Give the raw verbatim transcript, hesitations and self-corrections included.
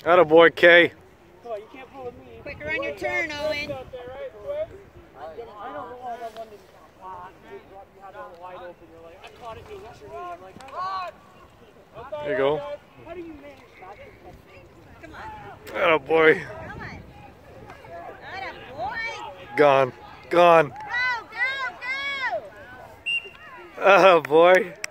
Atta boy, Kay. Come on, you can't pull with me. Quicker on your turn, Owen. I don't know all that one didn't count. You had it wide open. You're like, I caught it, you hit your knee. I'm like, how There you go. How do you manage that? Come on. Atta boy. Come on. Atta boy. Gone. Gone. Go, go, go. Atta boy.